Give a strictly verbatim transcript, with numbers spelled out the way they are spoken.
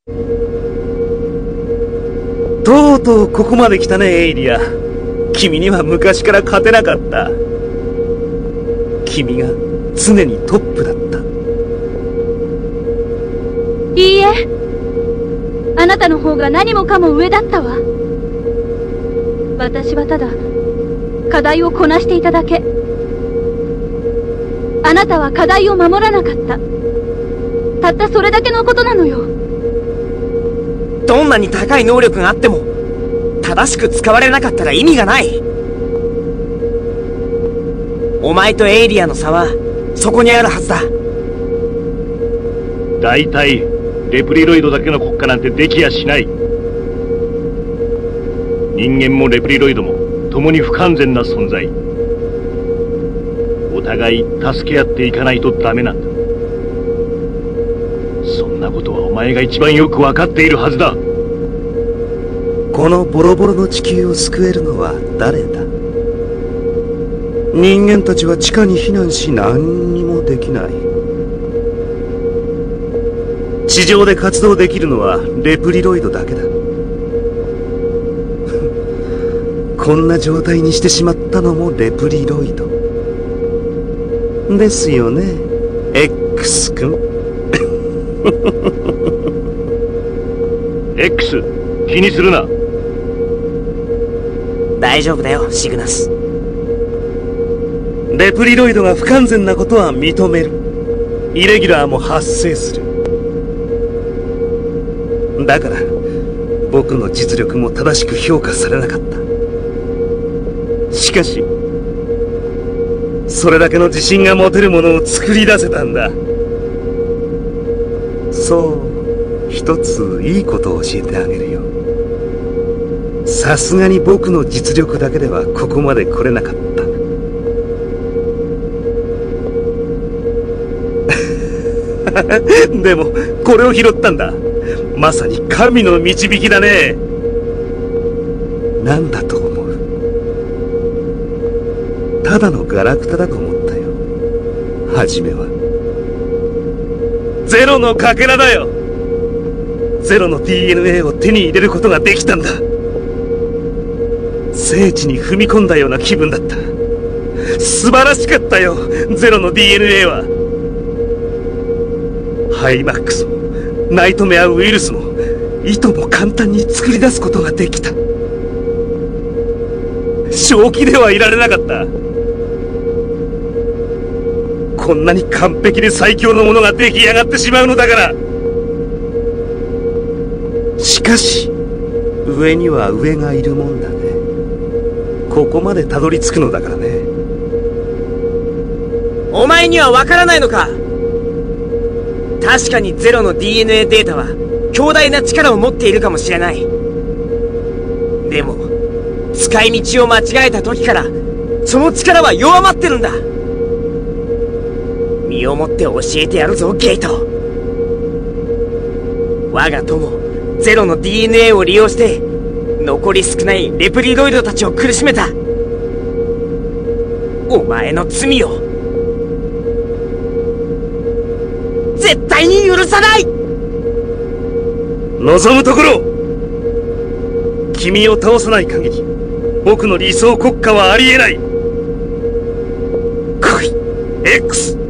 とうとうここまで来たね、エイリア。君には昔から勝てなかった。君が常にトップだった。 いいえ、あなたの方が何もかも上だったわ。私はただ課題をこなしていただけ。あなたは課題を守らなかった。たったそれだけのことなのよ。 どんなに高い能力があっても正しく使われなかったら意味がない。お前とエイリアの差はそこにあるはずだ。 大体レプリロイドだけの国家なんてできやしない。人間もレプリロイドも共に不完全な存在。お互い助け合っていかないとダメなんだ。そんなことはお前が一番よく分かっているはずだ。 このボロボロの地球を救えるのは誰だ？人間たちは地下に避難し何にもできない。地上で活動できるのはレプリロイドだけだ。こんな状態にしてしまったのもレプリロイドですよね、X 君。 X、気にするな。 大丈夫だよ、シグナス。 レプリロイドが不完全なことは認める。イレギュラーも発生する。だから僕の実力も正しく評価されなかった。しかしそれだけの自信が持てるものを作り出せたんだ。そう、一ついいことを教えてあげるよ。さすがに僕の実力だけではここまで来れなかった。でもこれを拾ったんだ。まさに神の導きだね。なんだと思う？ただのガラクタだと思ったよ、初めは。ゼロのかけらだよ。ゼロの ディーエヌエー を手に入れることができたんだ。聖地に踏み込んだような気分だった。素晴らしかったよ、ゼロの ディーエヌエー は。ハイマックスもナイトメアウイルスもいとも簡単に作り出すことができた。正気ではいられなかった。こんなに完璧で最強のものが出来上がってしまうのだから。しかし上には上がいるもんだね。ここまでたどり着くのだからね。 お前には分からないのか。確かにゼロの ディーエヌエー データは強大な力を持っているかもしれない。でも使い道を間違えた時からその力は弱まってるんだ。身をもって教えてやるぞ、ゲート。我が友ゼロの ディーエヌエー を利用して残り少ないレプリロイドたちを苦しめた。お前の罪を絶対に許さない。 望むところ、君を倒さない限り僕の理想国家はありえない。来い X。